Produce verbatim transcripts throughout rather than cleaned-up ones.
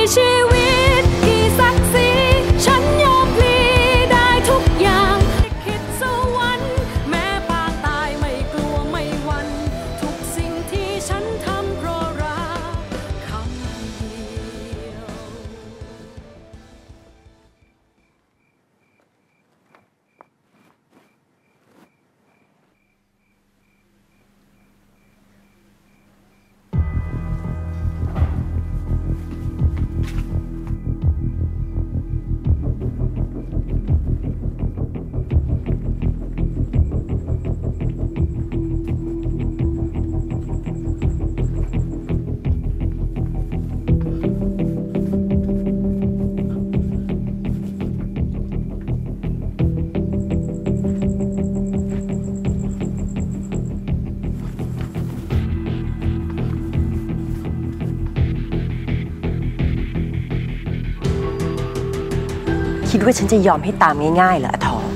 ชีวิตกี่ศักดิ์ศรีฉันยอมพลีได้ทุกอย่างคิดสวรรค์แม้ปางตายไม่กลัวไม่หวั่นทุกสิ่งที่ฉันทำเพราะรักคำเดียวคิดว่าฉันจะยอมให้ตามง่ายๆเหรออาทอง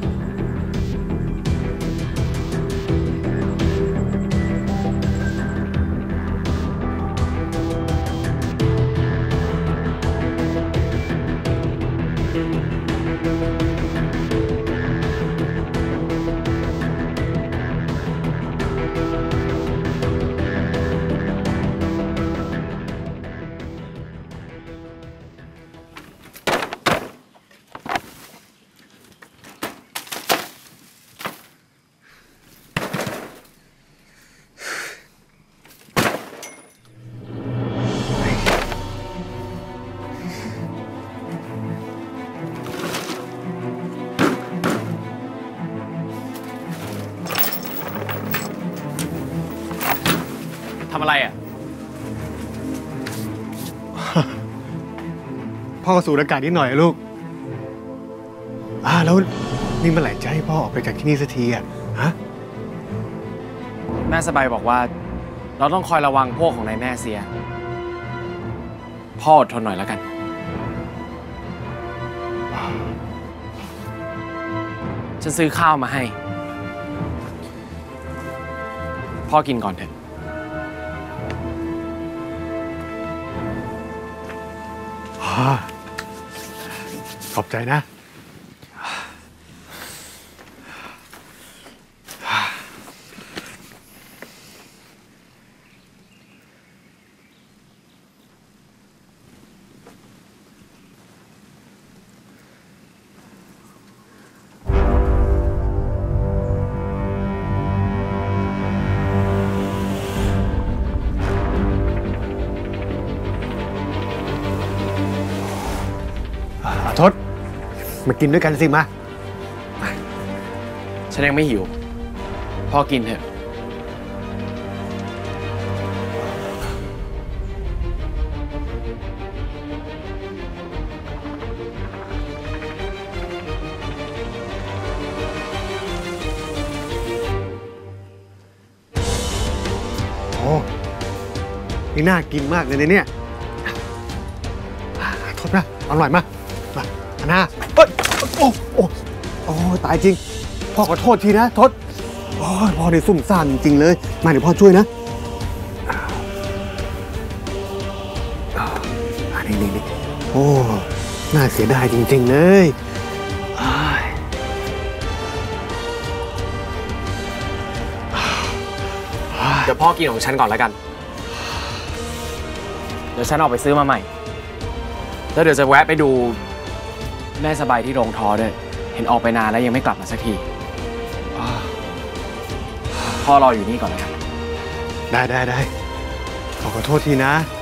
ทำอะไรอ่ะพ่อสูดอากาศนิดหน่อยลูกอ่าแล้วนี่เมื่อไหร่จะให้พ่อออกไปจากที่นี่สักทีอ่ะฮะแม่สบายบอกว่าเราต้องคอยระวังพวกของนายแม่เสียพ่ออดทนหน่อยแล้วกันฉันซื้อข้าวมาให้พ่อกินก่อนเถอะขอบใจนะทศมากินด้วยกันสิมาฉันยังไม่หิวพ่อกินเถอะโอ้นี่น่ากินมากเลยเนี่ยทศนะอร่อยมากมาอันน่าเอ้ยโอ้โอ้โอ้ตายจริงพ่อขอโทษทีนะทศโอ้ยพ่อในซุ่มซ่ามจริงๆเลยมาเดี๋ยวพ่อช่วยนะอันนี้นี่นี่โอ้น่าเสียดายจริงๆเลยเดี๋ยวพ่อกินของฉันก่อนแล้วกันเดี๋ยวฉันออกไปซื้อมาใหม่แล้วเดี๋ยวจะแวะไปดูแม่สบายที่โรงทอด้วยเห็นออกไปนานแล้วยังไม่กลับมาสักทีพ่อรออยู่นี่ก่อนนะครับได้ได้ได้ขอขอโทษทีนะ